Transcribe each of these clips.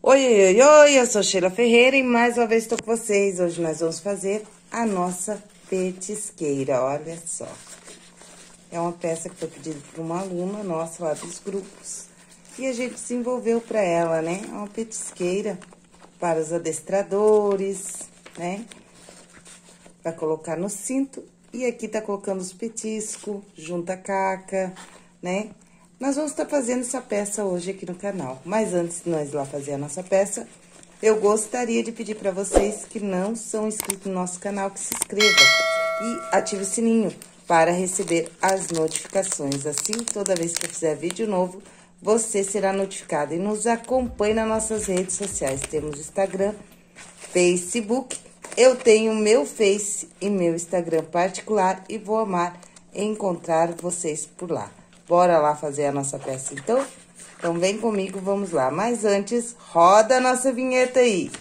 Oi, oi, oi, eu sou Sheila Ferreira e mais uma vez estou com vocês. Hoje nós vamos fazer a nossa petisqueira, olha só. É uma peça que foi pedida por uma aluna nossa lá dos grupos e a gente desenvolveu para ela, né? É uma petisqueira para os adestradores, né? Para colocar no cinto e aqui tá colocando os petiscos, junta caca, né? Nós vamos estar fazendo essa peça hoje aqui no canal. Mas antes de nós ir lá fazer a nossa peça, eu gostaria de pedir para vocês que não são inscritos no nosso canal, que se inscrevam e ative o sininho para receber as notificações. Assim, toda vez que eu fizer vídeo novo, você será notificado. E nos acompanhe nas nossas redes sociais. Temos Instagram, Facebook. Eu tenho meu Face e meu Instagram particular e vou amar encontrar vocês por lá. Bora lá fazer a nossa peça, então? Então, vem comigo, vamos lá. Mas antes, roda a nossa vinheta aí.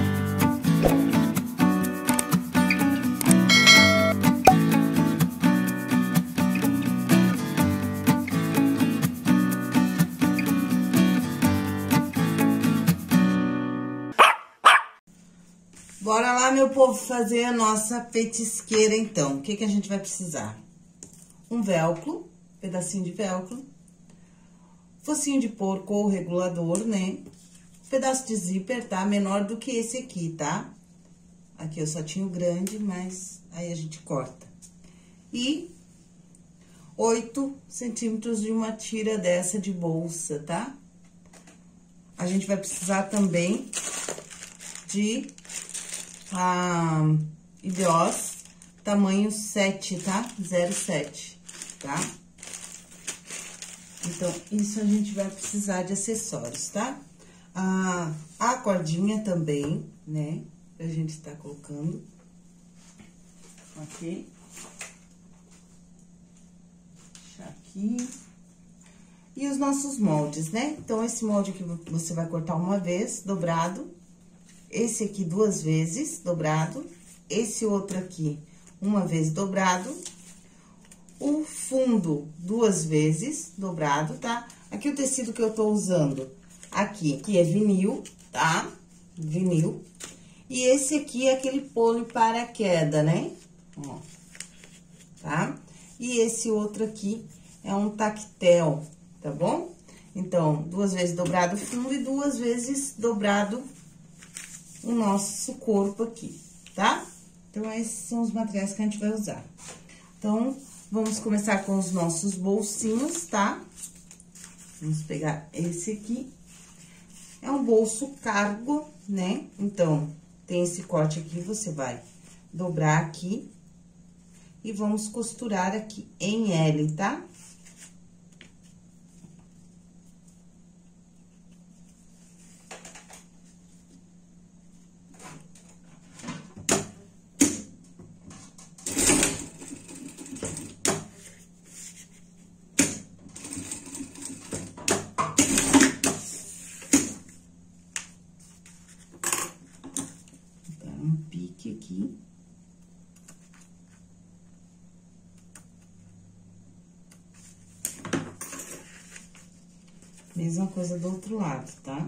Bora lá, meu povo, fazer a nossa petisqueira, então. O que que a gente vai precisar? Um velcro, pedacinho de velcro, focinho de porco ou regulador, né? Pedaço de zíper, tá? Menor do que esse aqui, tá? Aqui eu só tinha o grande, mas aí a gente corta. E 8 centímetros de uma tira dessa de bolsa, tá? A gente vai precisar também de Ideós tamanho 7, tá? 0,7, tá? Então, isso a gente vai precisar de acessórios, tá? A cordinha também, né? A gente tá colocando. Ok? Deixar aqui. E os nossos moldes, né? Então, esse molde aqui você vai cortar uma vez, dobrado. Esse aqui 2 vezes, dobrado. Esse outro aqui, uma vez dobrado. O fundo, 2 vezes, dobrado, tá? Aqui o tecido que eu tô usando, aqui é vinil, tá? Vinil. E esse aqui é aquele pole paraquedas, né? Ó, tá? E esse outro aqui é um tactel, tá bom? Então, 2 vezes dobrado o fundo e 2 vezes dobrado o nosso corpo aqui, tá? Então, esses são os materiais que a gente vai usar. Então, vamos começar com os nossos bolsinhos, tá? Vamos pegar esse aqui. É um bolso cargo, né? Então, tem esse corte aqui, você vai dobrar aqui. E vamos costurar aqui em L, tá? Aqui. Mesma coisa do outro lado, tá?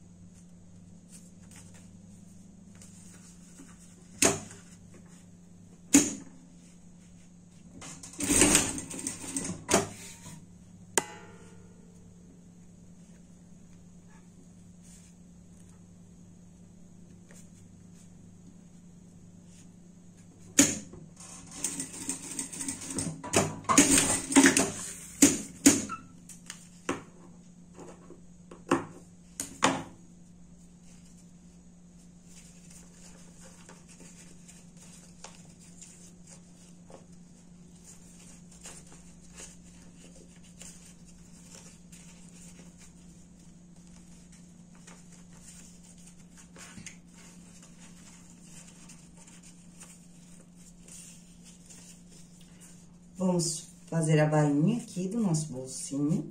Vamos fazer a bainha aqui do nosso bolsinho.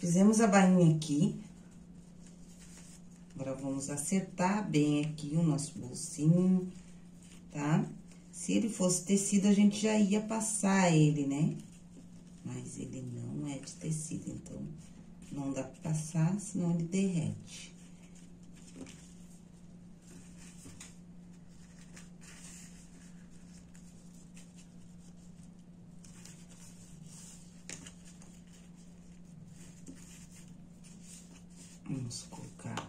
Fizemos a bainha aqui. Agora, vamos acertar bem aqui o nosso bolsinho, tá? Se ele fosse tecido, a gente já ia passar ele, né? Mas ele não é de tecido, então, não dá pra passar, senão ele derrete. Vamos colocar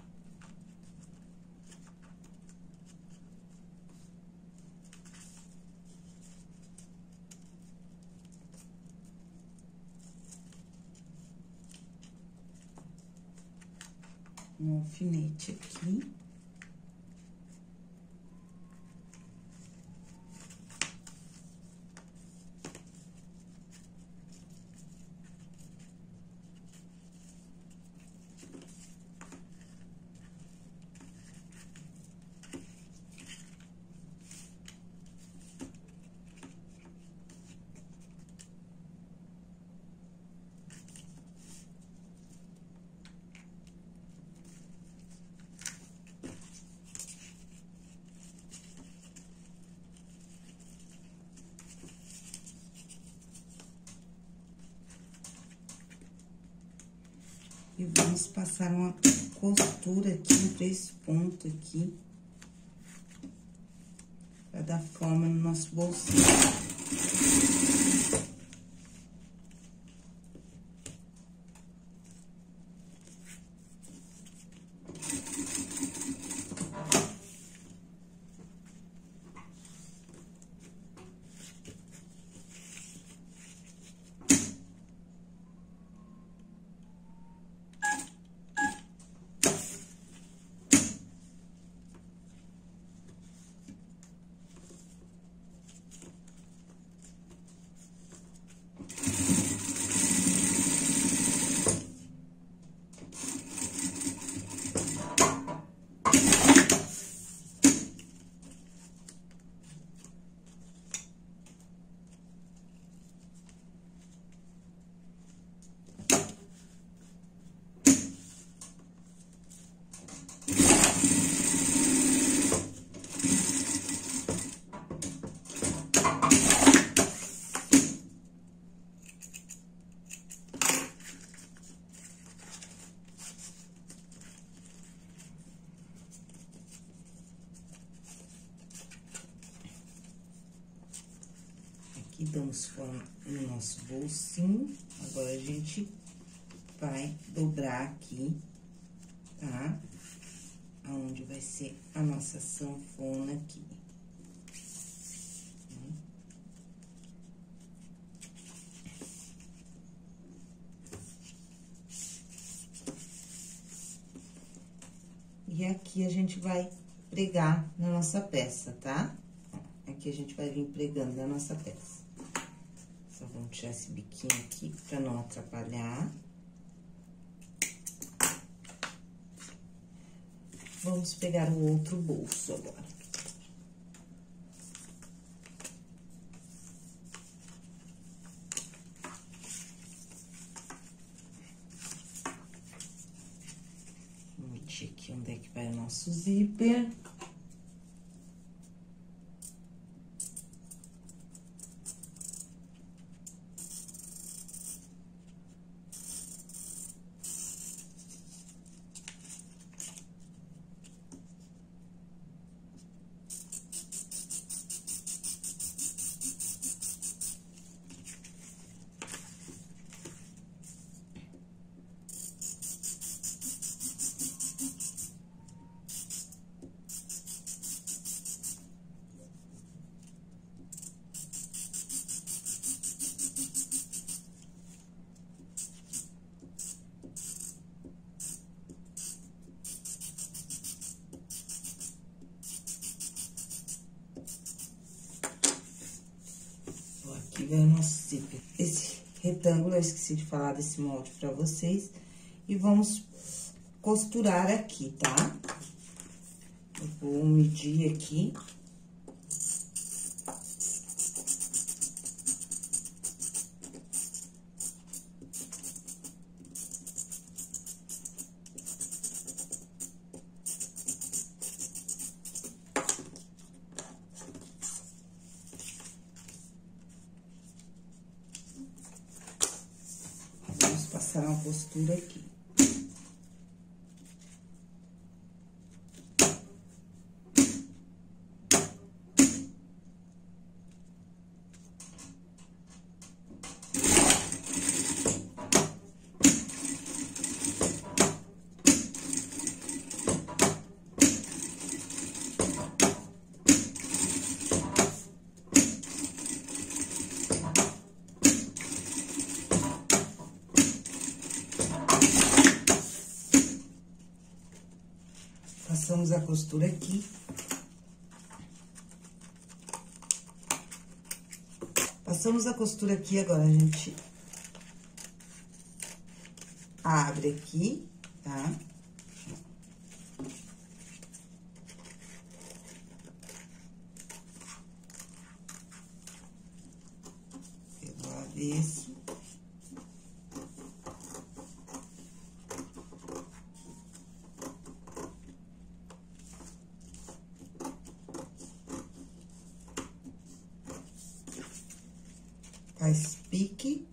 um alfinete aqui. E vamos passar uma costura aqui, em 3 pontos aqui, pra dar forma no nosso bolsinho. Aqui damos forma no nosso bolsinho. Agora, a gente vai dobrar aqui, tá? Aonde vai ser a nossa sanfona aqui. E aqui a gente vai pregar na nossa peça, tá? Aqui a gente vai vir pregando na nossa peça. Só vamos tirar esse biquinho aqui pra não atrapalhar. Vamos pegar o outro bolso agora. Vamos medir aqui onde é que vai o nosso zíper. Aqui vem o nosso zíper. Esse retângulo, eu esqueci de falar desse molde pra vocês. E vamos costurar aqui, tá? Eu vou medir aqui. passar uma costura aqui. Passamos a costura aqui. Passamos a costura aqui, agora a gente abre aqui, tá? Pelo avesso. Faz pique.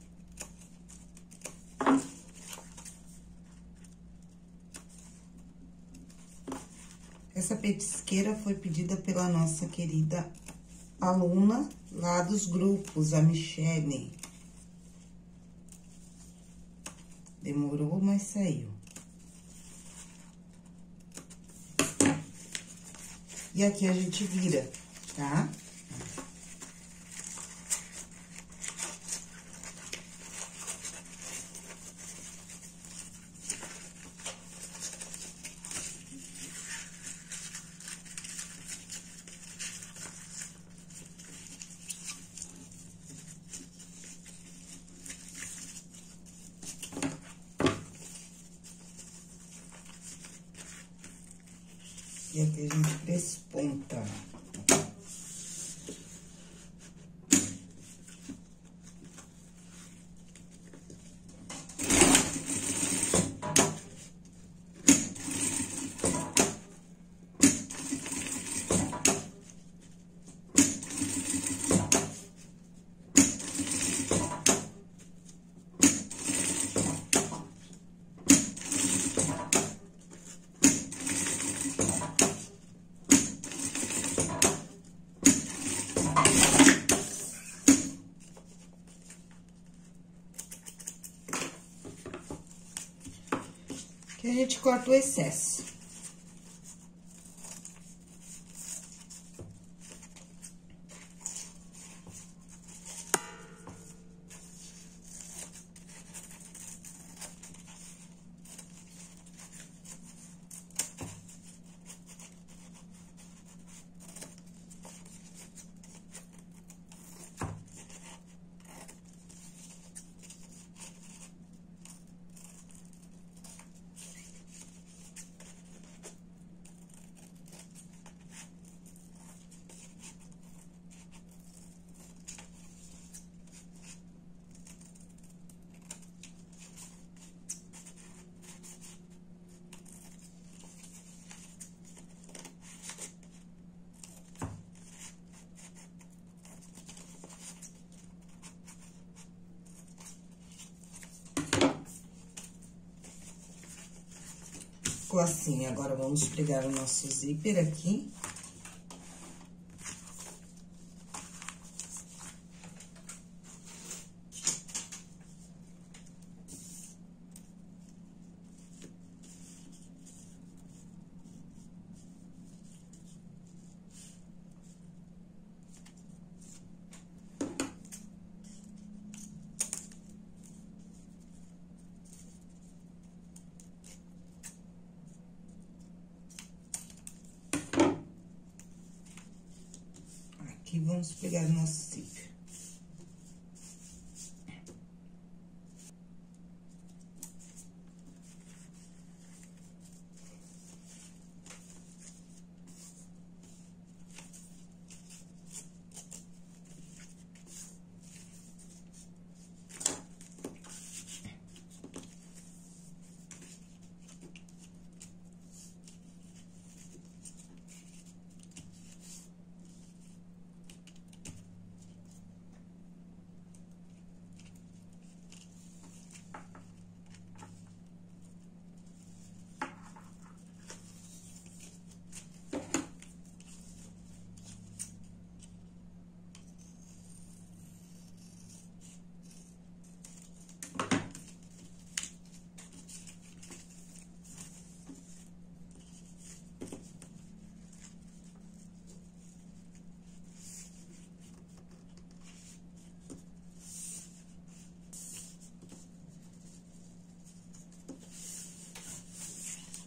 Essa petisqueira foi pedida pela nossa querida aluna lá dos grupos, a Michele. Demorou, mas saiu. E aqui a gente vira, tá? E aqui a gente desponta. Que a gente corta o excesso. Ficou assim, agora vamos pregar o nosso zíper aqui. Aqui vamos pegar o nosso zíper.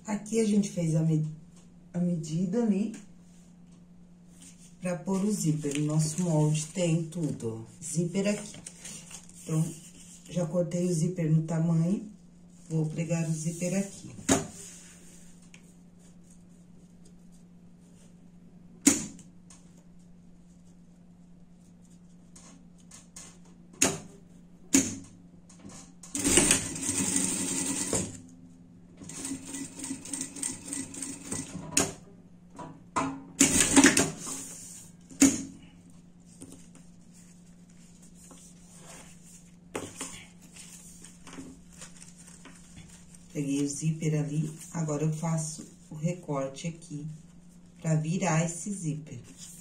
Aqui a gente fez a medida ali pra pôr o zíper. No nosso molde tem tudo, ó, zíper aqui. Então, já cortei o zíper no tamanho, vou pregar o zíper aqui. Peguei o zíper ali, agora eu faço o recorte aqui, pra virar esse zíper.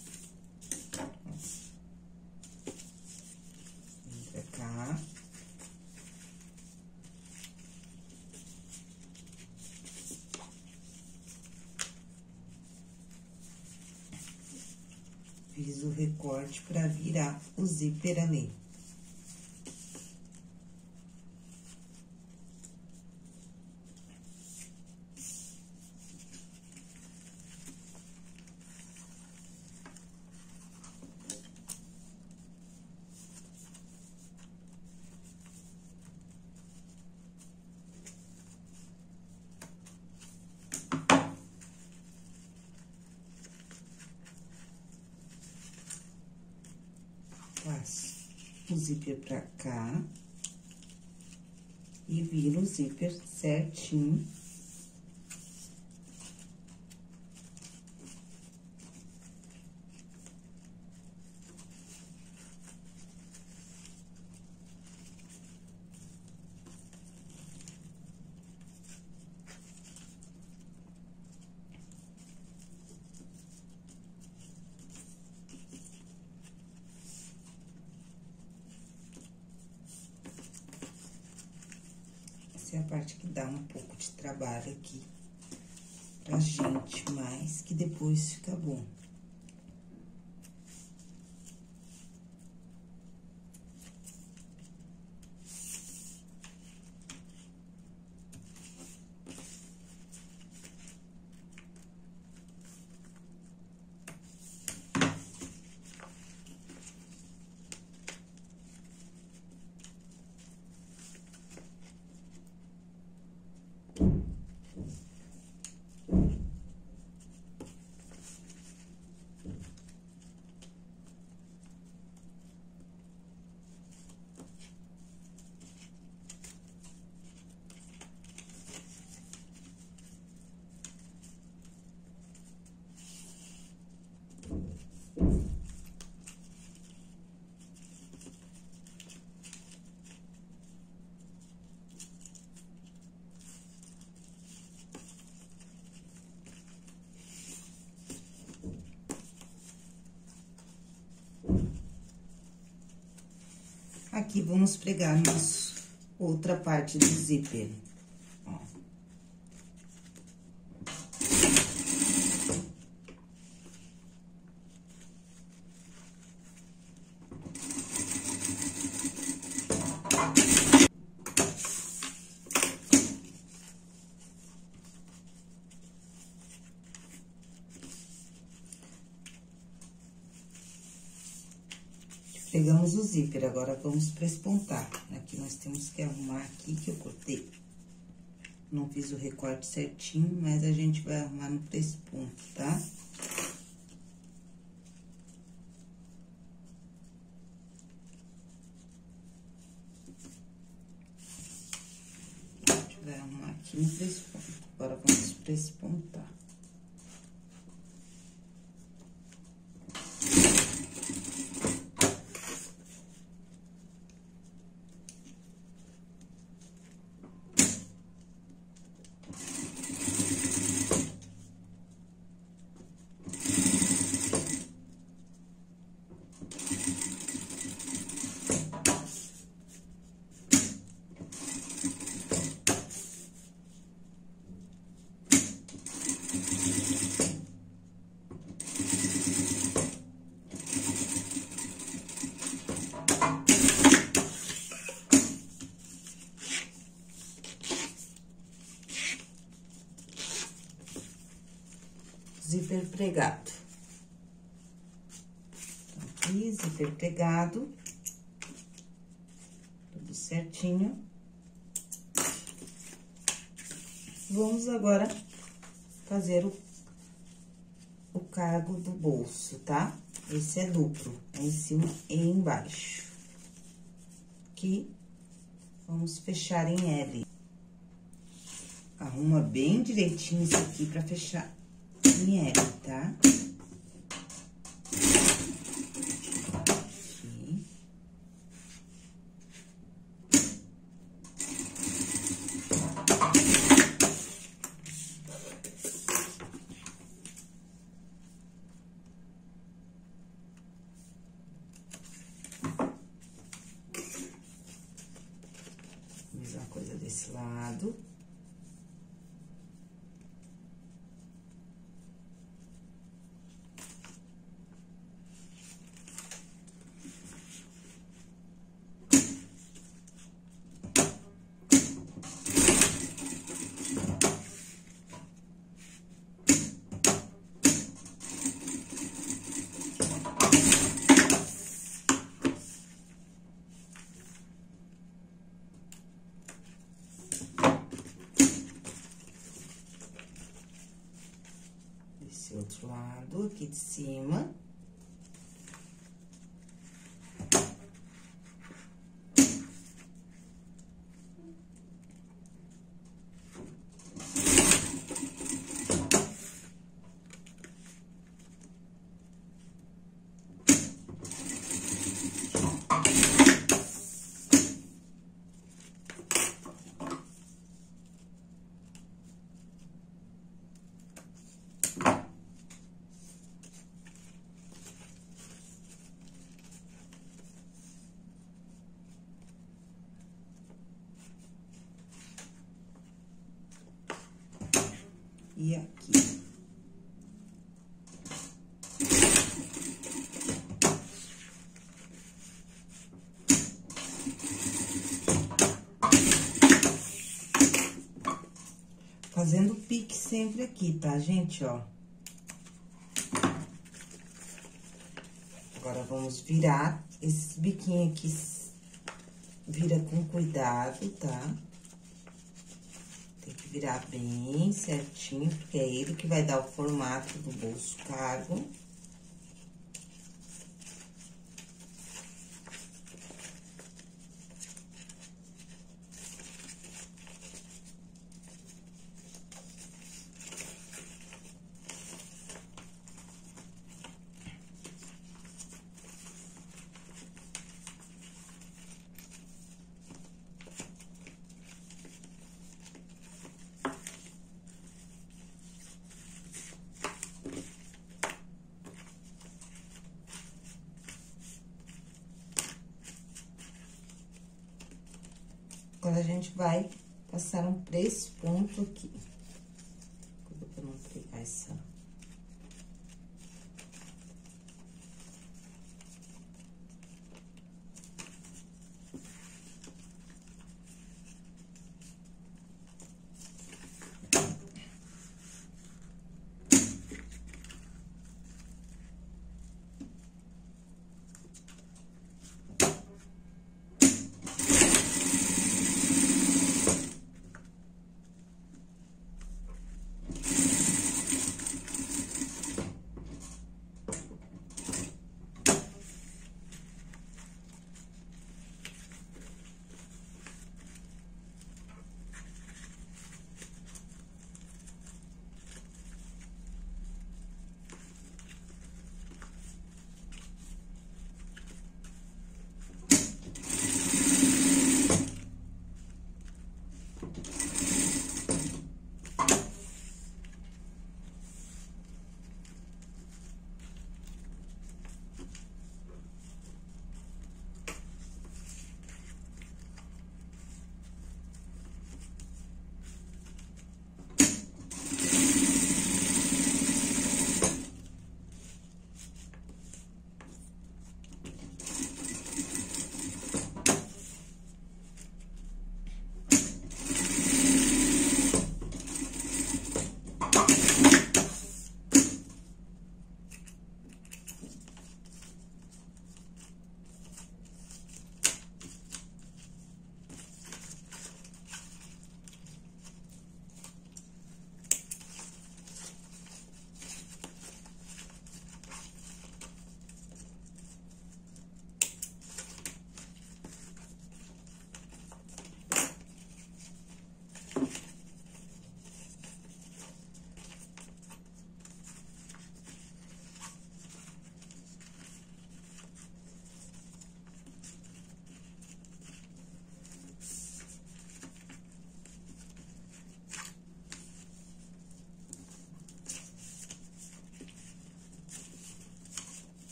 Vem pra cá. Fiz o recorte pra virar o zíper ali. Passo o zíper pra cá e viro o zíper certinho. Essa é a parte que dá um pouco de trabalho aqui pra gente, mas que depois fica bom. Aqui, vamos pregar nossa outra parte do zíper, ó. Pegamos o zíper, agora vamos prespontar. Aqui nós temos que arrumar aqui, que eu cortei. Não fiz o recorte certinho, mas a gente vai arrumar no presponto, tá? A gente vai arrumar aqui no presponto. Agora vamos prespontar. zíper pregado. Então, aqui, zíper pregado. Tudo certinho. Vamos agora fazer o cargo do bolso, tá? Esse é duplo, é em cima e embaixo. Aqui, vamos fechar em L. Arruma bem direitinho isso aqui pra fechar em L, tá? Aqui. Mesma coisa desse lado. Esse outro lado aqui de cima. E aqui. Fazendo pique sempre aqui, tá, gente, ó? Agora, vamos virar esse biquinho aqui, vira com cuidado, tá? Tem que virar bem certinho, porque é ele que vai dar o formato do bolso cargo. Agora, a gente vai passar um 3 pontos aqui. Pra não pegar essa...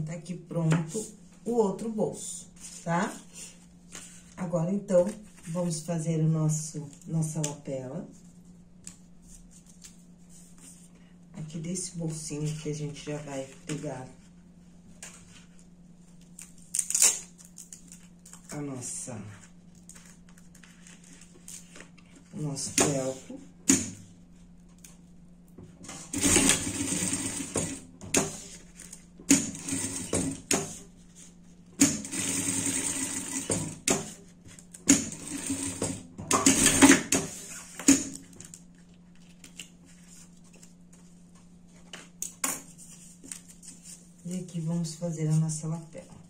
tá aqui pronto o outro bolso, tá? Agora, então, vamos fazer nossa lapela. Aqui desse bolsinho que a gente já vai pegar o nosso feltro. E aqui vamos fazer a nossa lapela.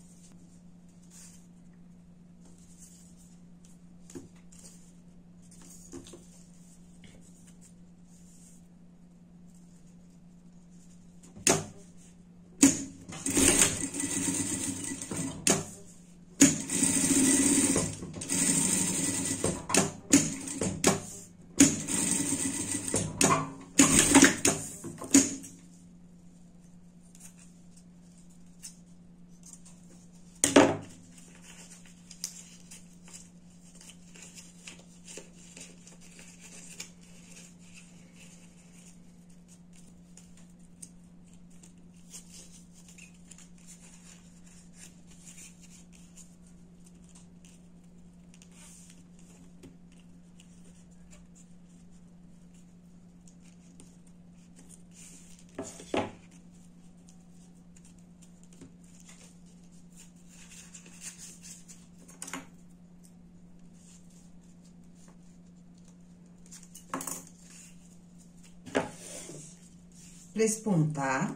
Prespontar.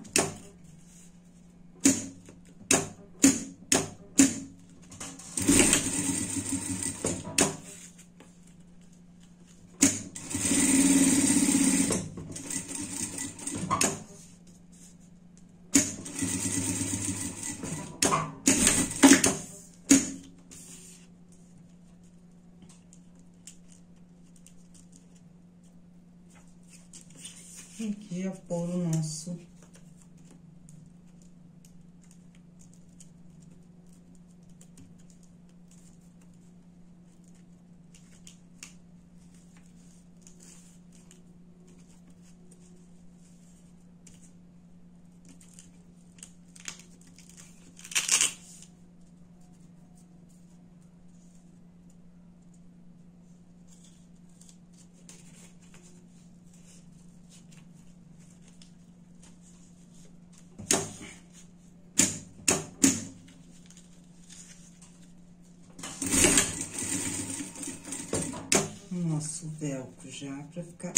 Aqui já pôr o nosso velcro já pra ficar.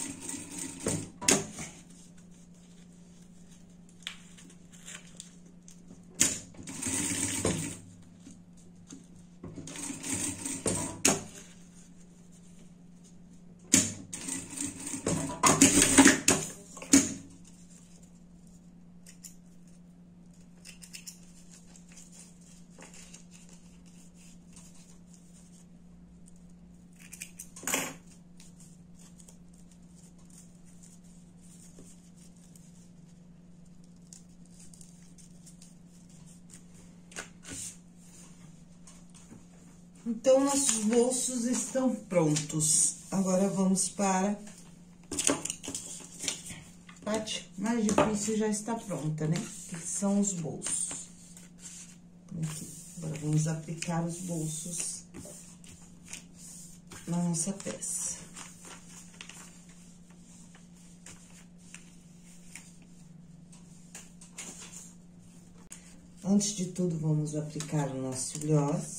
Então, nossos bolsos estão prontos. Agora, vamos para a parte mais difícil, já está pronta, né? Que são os bolsos. Aqui. Agora, vamos aplicar os bolsos na nossa peça. Antes de tudo, vamos aplicar o nosso gloss.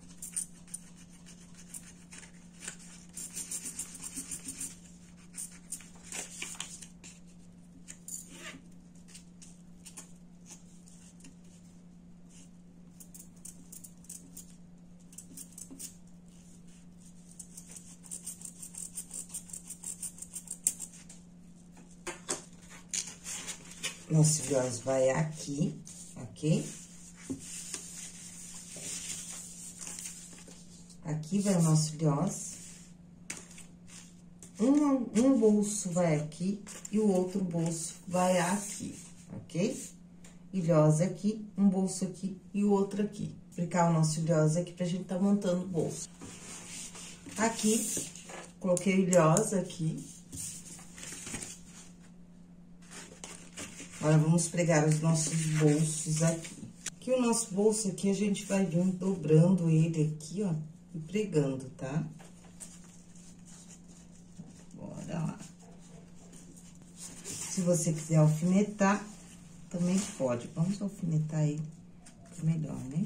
Nosso gloss vai aqui, ok? Aqui vai o nosso gloss. Um bolso vai aqui e o outro bolso vai aqui, ok? ilhosa aqui, um bolso aqui e o outro aqui. Aplicar o nosso ilhosa aqui pra gente tá montando o bolso. Aqui, coloquei ilhosa aqui. Agora, vamos pregar os nossos bolsos aqui. Aqui, o nosso bolso aqui, a gente vai vir dobrando ele aqui, ó, e pregando, tá? Bora lá. Se você quiser alfinetar, também pode. Vamos alfinetar ele, que é melhor, né?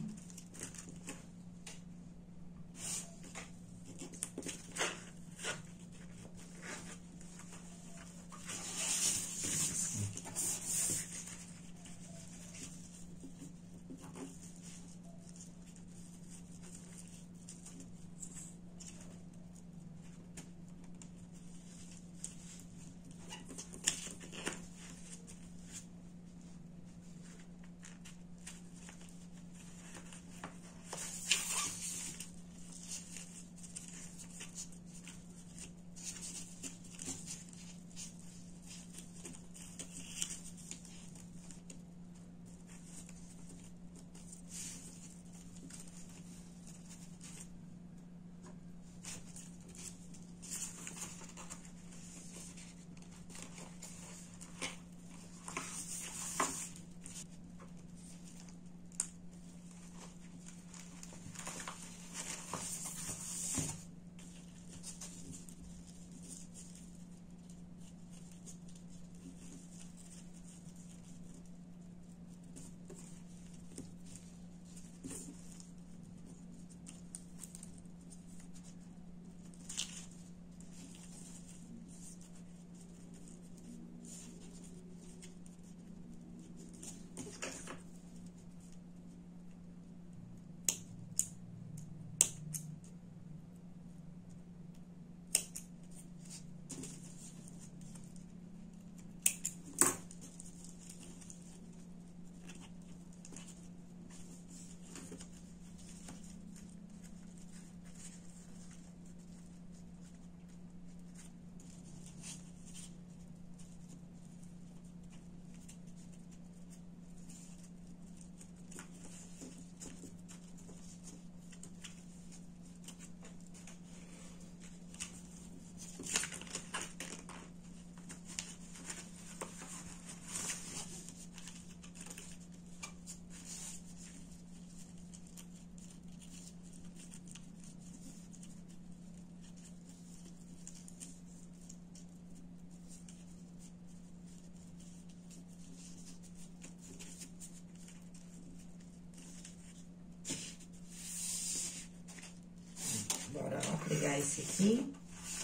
Bora lá pegar esse aqui.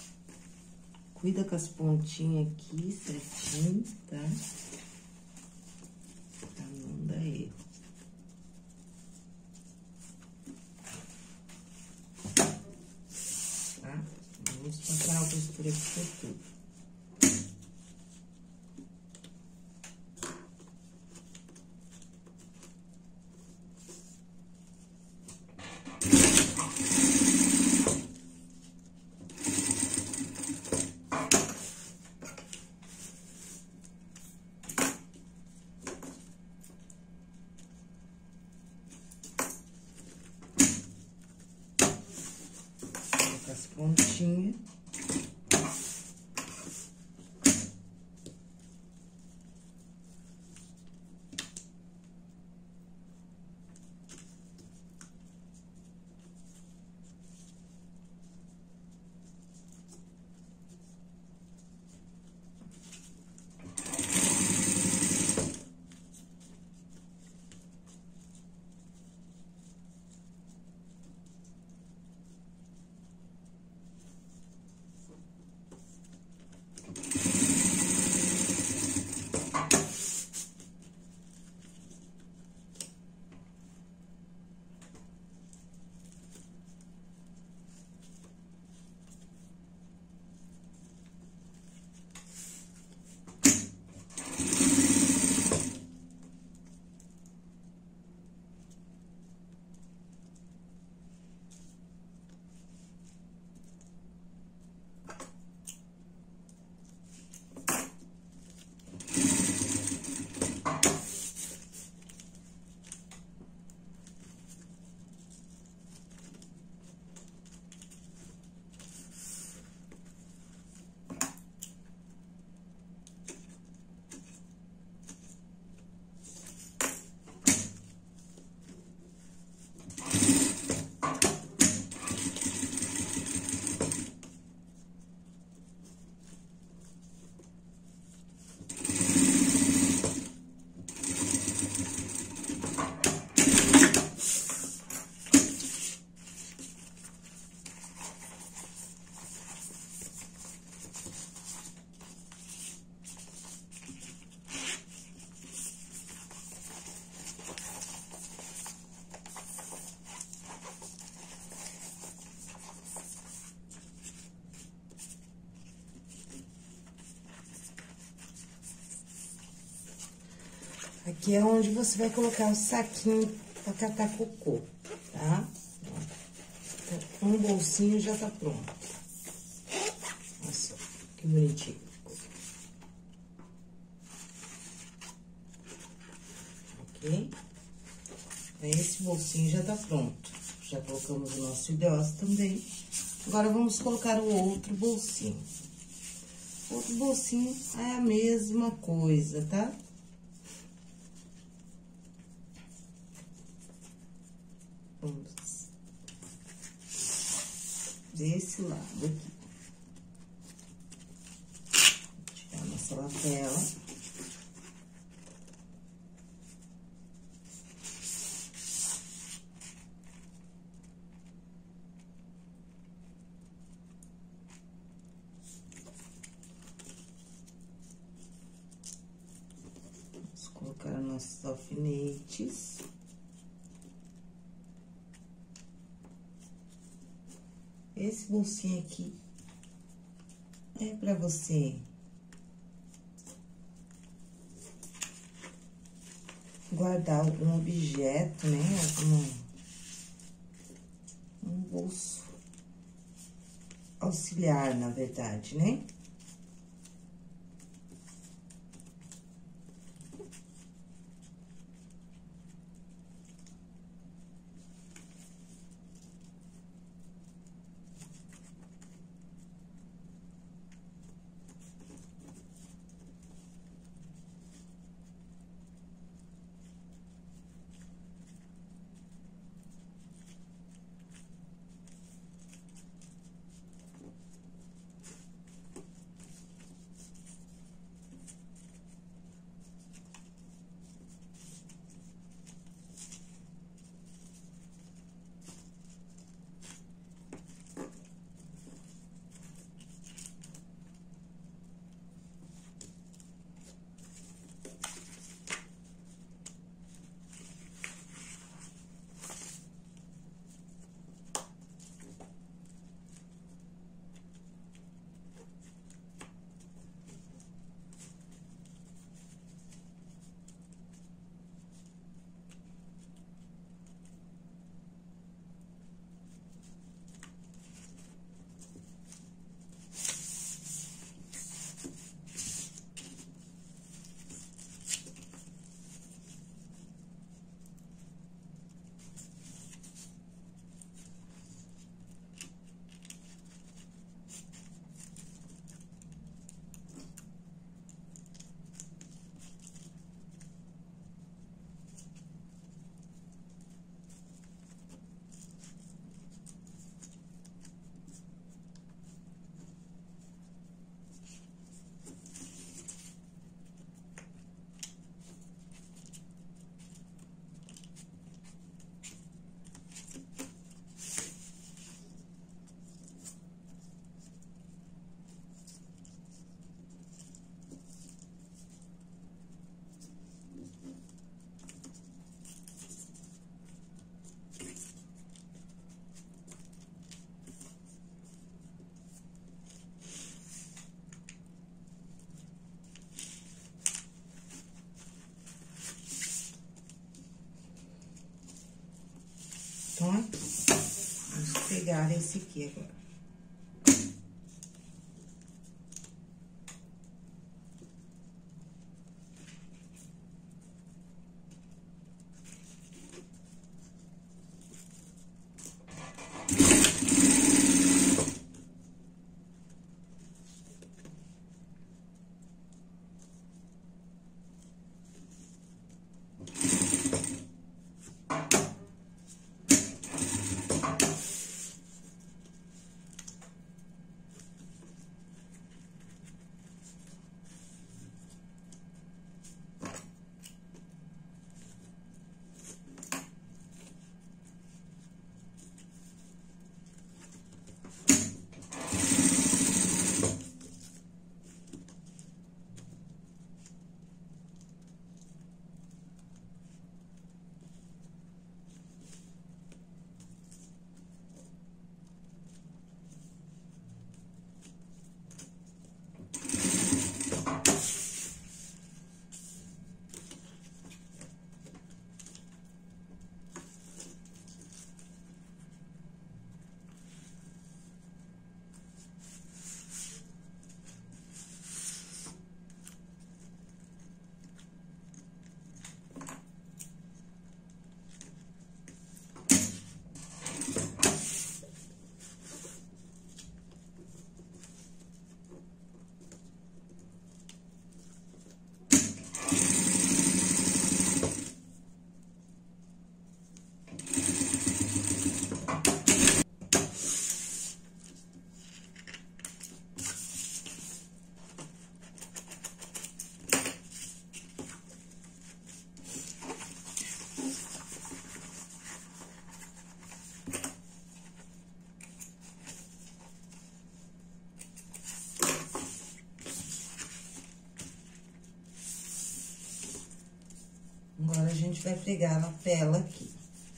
Cuida com as pontinhas aqui, certinho, tá? Pra não dar erro. Tá? Vamos passar a costura aqui por tudo. As pontinhas. Aqui é onde você vai colocar o saquinho pra catar cocô, tá? Um bolsinho já tá pronto. Olha só, que bonitinho. Ok? Esse bolsinho já tá pronto. Já colocamos o nosso ilhós também. Agora, vamos colocar o outro bolsinho. O outro bolsinho é a mesma coisa, tá? Vamos desse lado aqui. Tirar a nossa lapela. Vamos colocar nossos alfinetes. Esse bolsinho aqui é pra você guardar algum objeto, né? Um bolso auxiliar, na verdade, né? Então, aqui, vamos pegar esse aqui agora. gente vai pregar na tela aqui.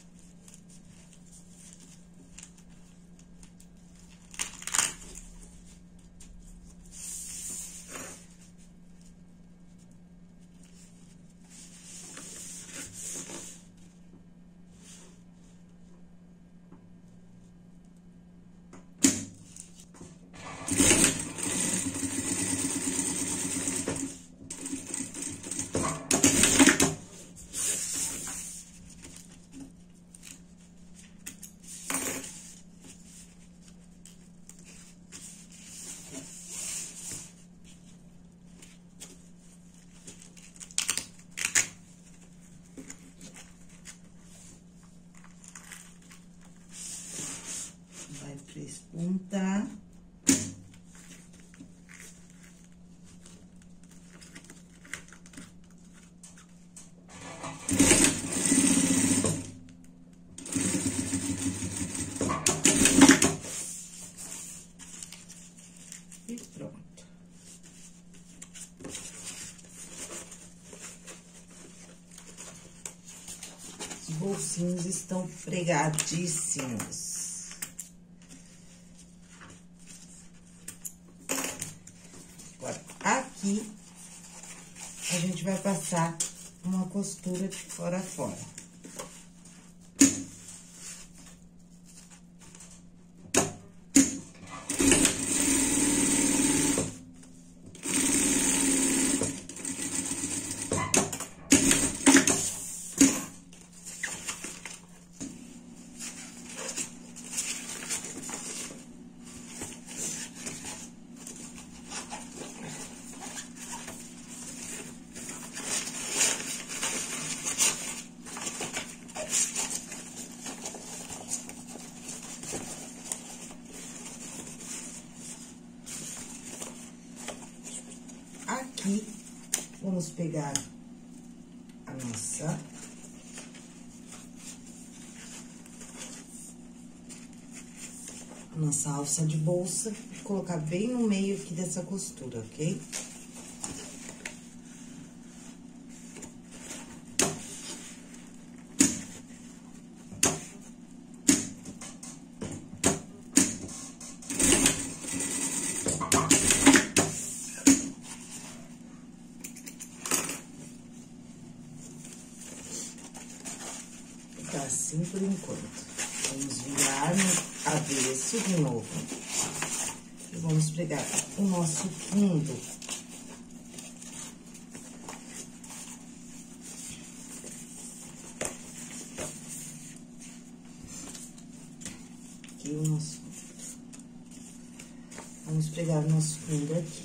Vai pespuntar. E pronto. Os bolsinhos estão pregadíssimos. Agora, aqui, a gente vai passar uma costura de fora a fora. Aqui, vamos pegar a nossa alça de bolsa e colocar bem no meio aqui dessa costura, ok? Tá assim por enquanto. Vamos virar no avesso de novo. E vamos pregar o nosso fundo. Aqui o nosso fundo. Vamos pregar o nosso fundo aqui.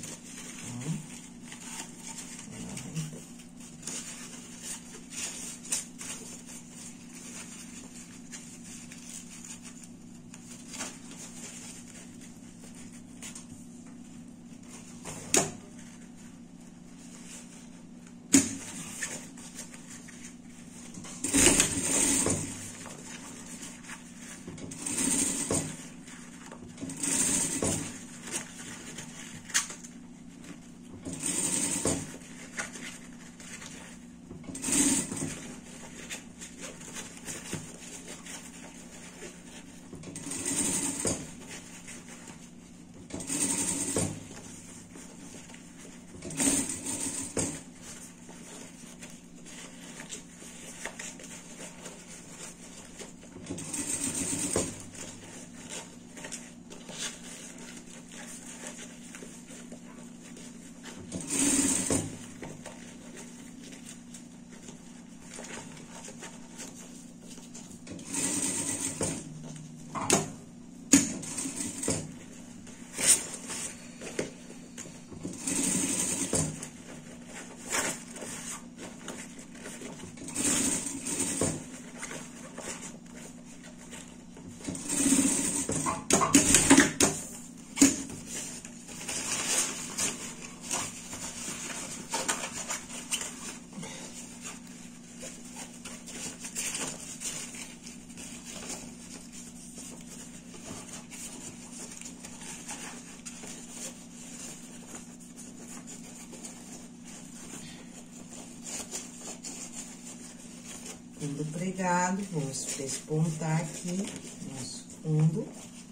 Fundo pregado, vamos despontar aqui nosso fundo.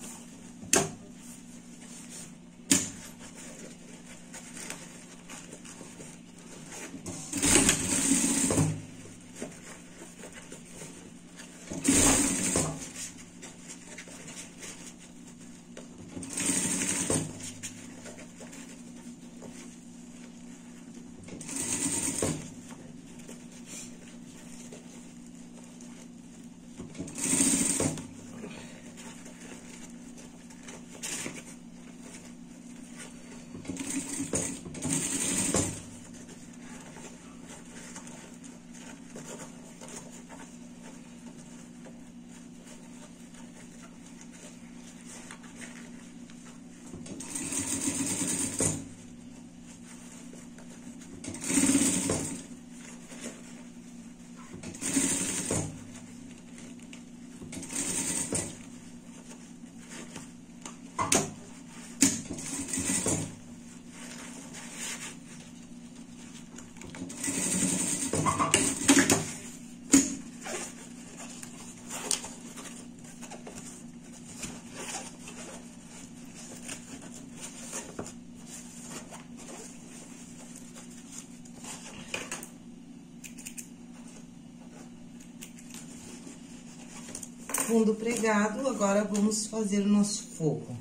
Fundo pregado, agora vamos fazer o nosso forro.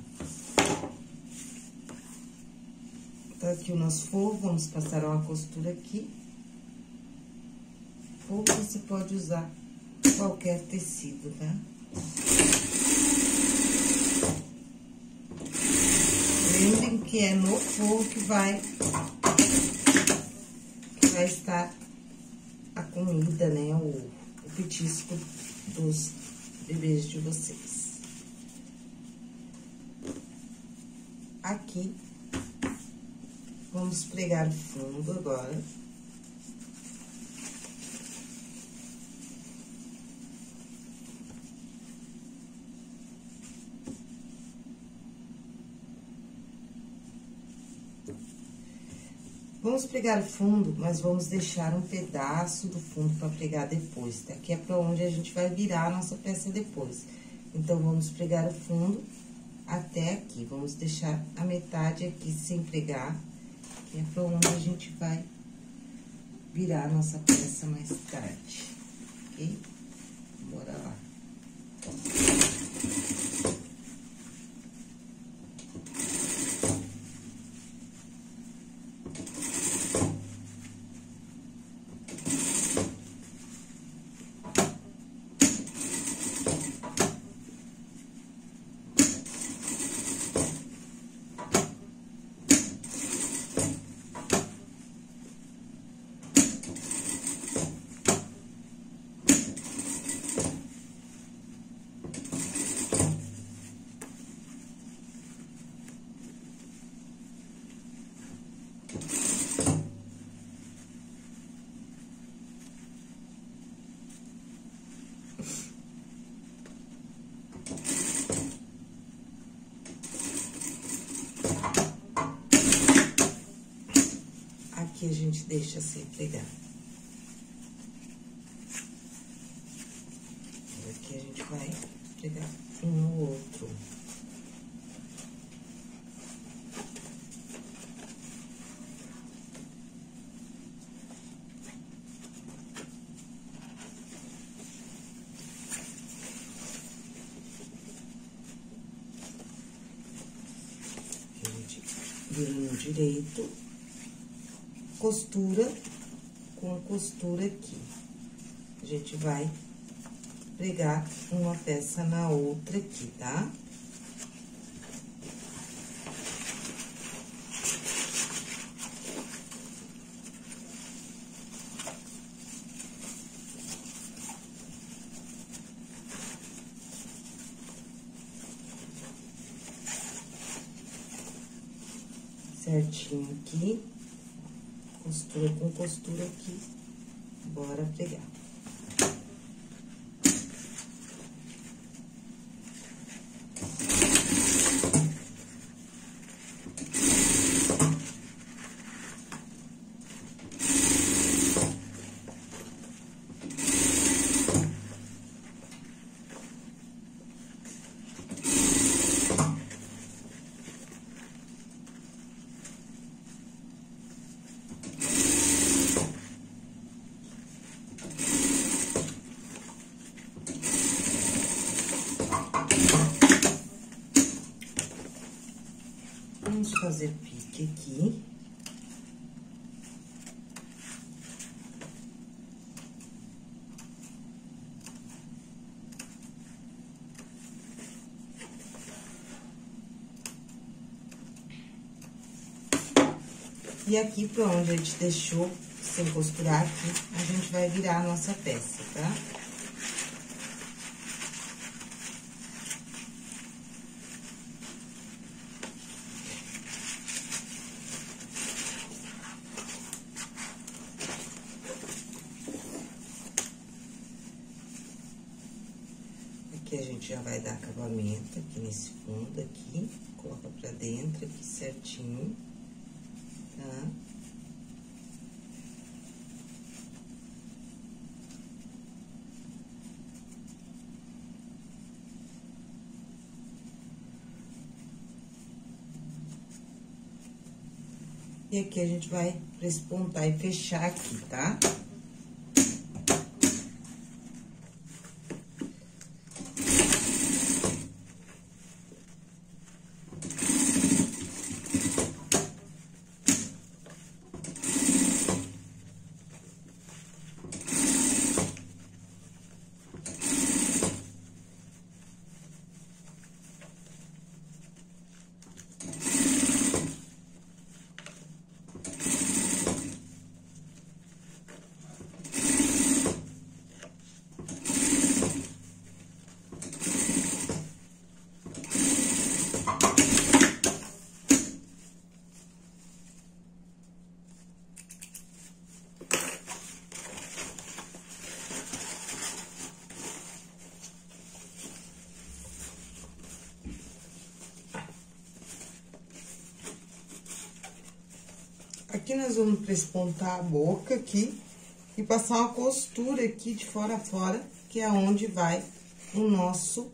Tá aqui o nosso forro, vamos passar uma costura aqui. Ou você pode usar qualquer tecido, tá? Lembrem que é no forro que vai estar a comida, né? O petisco dos bebês de vocês. Aqui, vamos pregar o fundo agora. Vamos pregar o fundo, mas vamos deixar um pedaço do fundo para pregar depois, tá? Que é para onde a gente vai virar a nossa peça depois. Então, vamos pregar o fundo até aqui. Vamos deixar a metade aqui sem pregar, que é para onde a gente vai virar a nossa peça mais tarde, ok? Bora lá. Aqui a gente deixa sem pregar. Aqui a gente vai pregar um no outro. Aqui a gente vira no direito. Costura com costura aqui. A gente vai pregar uma peça na outra aqui, tá? Certinho aqui. Costura com costura aqui, bora pregar. Vamos fazer pique aqui. E aqui, pra onde a gente deixou sem costurar aqui, a gente vai virar a nossa peça, tá? Aqui a gente já vai dar acabamento aqui nesse fundo aqui, coloca pra dentro aqui certinho, tá? E aqui a gente vai prespontar e fechar aqui, tá? Aqui nós vamos prespontar a boca aqui e passar uma costura aqui de fora a fora, que é onde vai o nosso...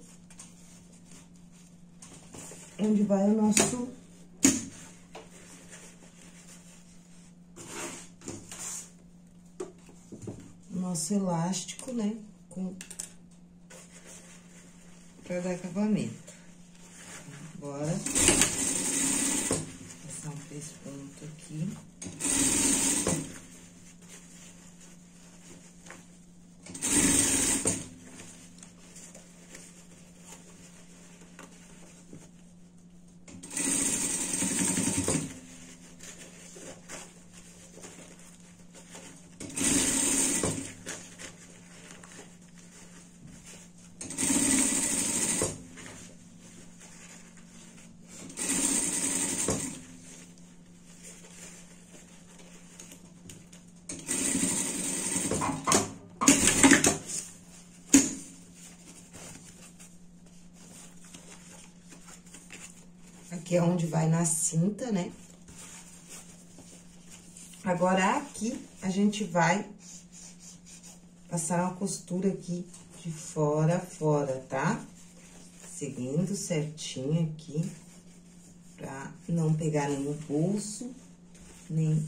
Onde vai o nosso elástico, né? Pra dar acabamento. Bora passar um pesponto aqui. Aqui é onde vai na cinta, né? Agora, aqui, a gente vai passar uma costura aqui de fora a fora, tá? Seguindo certinho aqui, pra não pegar nem no pulso, nem...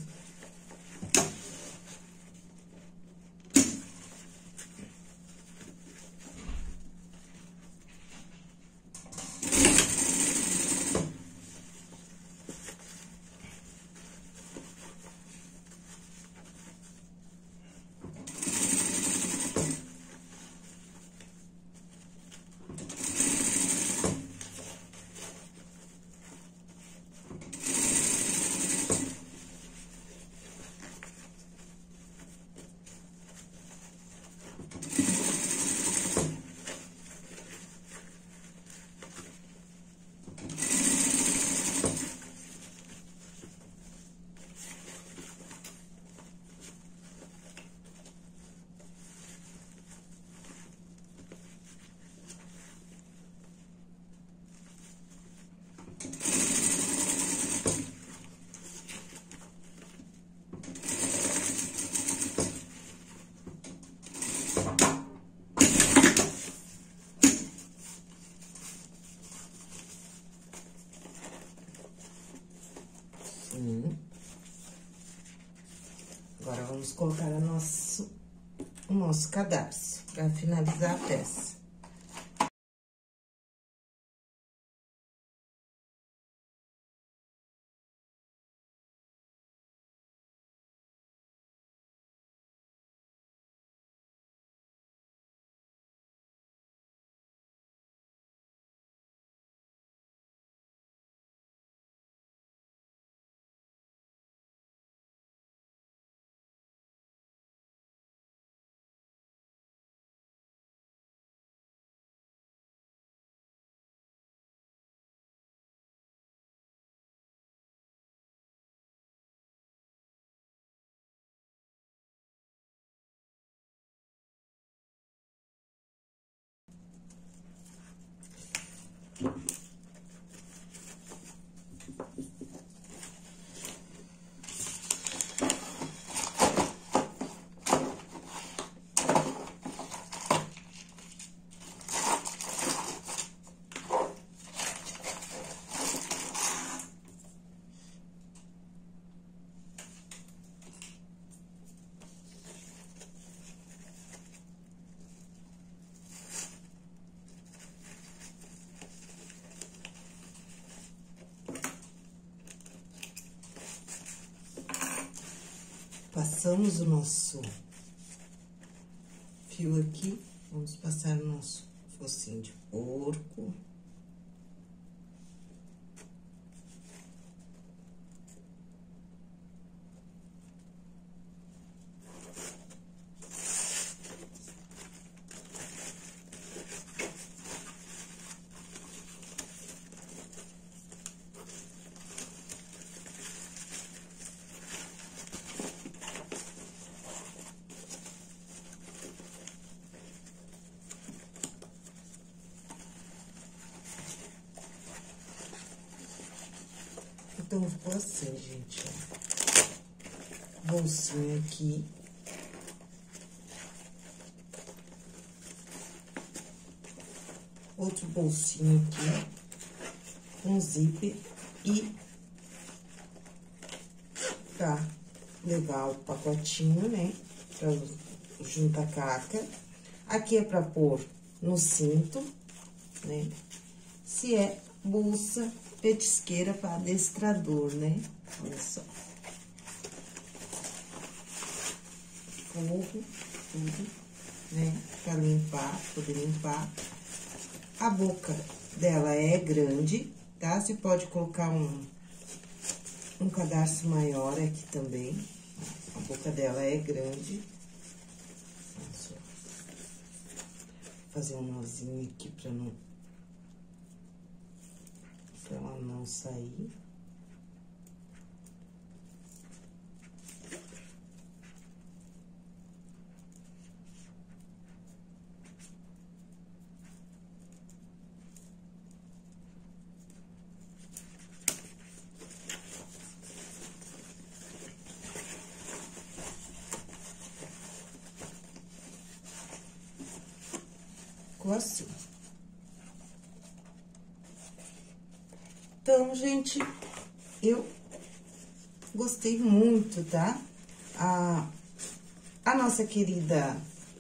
Agora, vamos colocar o nosso cadarço para finalizar a peça. Passamos o nosso fio aqui, vamos passar o nosso focinho de porco. Então, ficou assim, gente, ó. Bolsinho aqui. Outro bolsinho aqui. Um zíper. E pra levar o pacotinho, né? Pra juntar caca. Aqui é pra pôr no cinto, né? Se é bolsa petisqueira para adestrador, né? Olha só. Forro, tudo, né? Pra limpar, poder limpar. A boca dela é grande, tá? Você pode colocar um cadarço maior aqui também. A boca dela é grande. Olha só. Vou fazer um nozinho aqui pra ela não sair. Ficou assim. Então, gente, eu gostei muito, tá? A nossa querida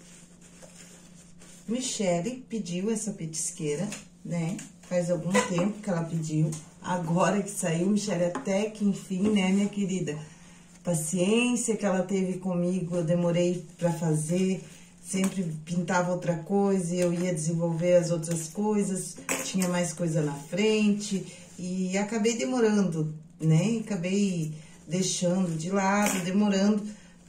Michele pediu essa petisqueira, né? Faz algum tempo que ela pediu. Agora que saiu, Michele, até que enfim, né, minha querida? Paciência que ela teve comigo, eu demorei pra fazer. Sempre pintava outra coisa e eu ia desenvolver as outras coisas. Tinha mais coisa na frente. E acabei demorando, né? Acabei deixando de lado, demorando.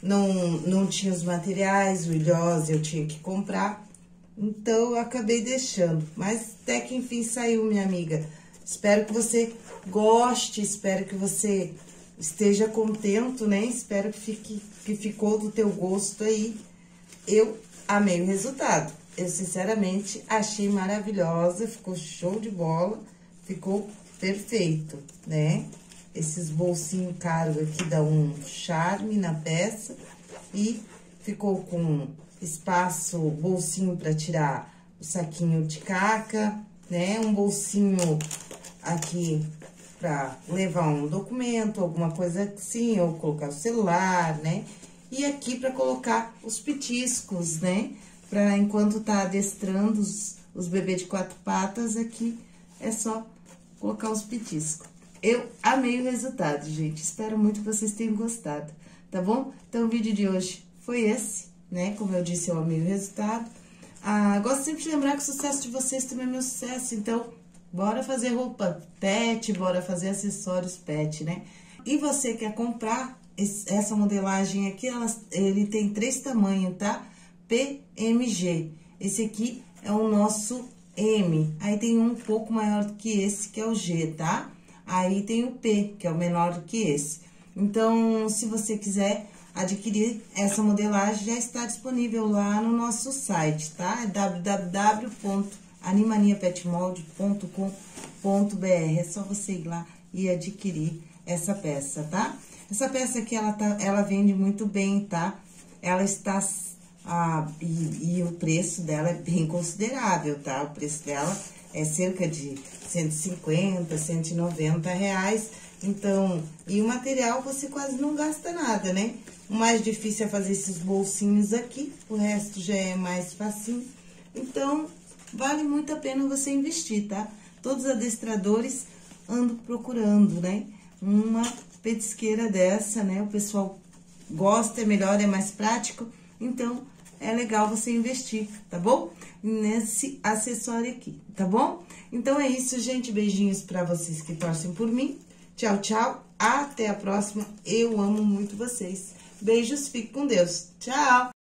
Não tinha os materiais, o ilhós eu tinha que comprar. Então, eu acabei deixando. Mas até que enfim saiu, minha amiga. Espero que você goste, espero que você esteja contente, né? Espero que ficou do teu gosto aí. Eu amei o resultado. Eu, sinceramente, achei maravilhosa. Ficou show de bola. Ficou perfeito, né? Esses bolsinhos caros aqui dão um charme na peça. E ficou com espaço, bolsinho para tirar o saquinho de caca, né? Um bolsinho aqui para levar um documento, alguma coisa assim, ou colocar o celular, né? E aqui para colocar os petiscos, né? Para enquanto tá adestrando os bebês de 4 patas, aqui é só colocar os petiscos. Eu amei o resultado, gente. Espero muito que vocês tenham gostado, tá bom? Então, o vídeo de hoje foi esse, né? Como eu disse, eu amei o resultado. Gosto sempre de lembrar que o sucesso de vocês também é meu sucesso. Então, bora fazer roupa pet, bora fazer acessórios pet, né? E você quer comprar essa modelagem aqui, ele tem 3 tamanhos, tá? PMG. Esse aqui é o nosso M. Aí tem um pouco maior do que esse, que é o G, tá? Aí tem o P, que é o menor do que esse. Então, se você quiser adquirir essa modelagem, já está disponível lá no nosso site, tá? É www.artesanato animaniapetmold.com.br. É só você ir lá e adquirir essa peça, tá? Essa peça aqui, ela vende muito bem, tá? Ela está... e o preço dela é bem considerável, tá? O preço dela é cerca de 150, 190 reais. Então, e o material você quase não gasta nada, né? O mais difícil é fazer esses bolsinhos aqui, o resto já é mais facinho. Então, vale muito a pena você investir, tá? Todos os adestradores andam procurando, né? Uma petisqueira dessa, né? O pessoal gosta, é melhor, é mais prático. Então, é legal você investir, tá bom? Nesse acessório aqui, tá bom? Então, é isso, gente. Beijinhos pra vocês que torcem por mim. Tchau, tchau. Até a próxima. Eu amo muito vocês. Beijos, fique com Deus. Tchau!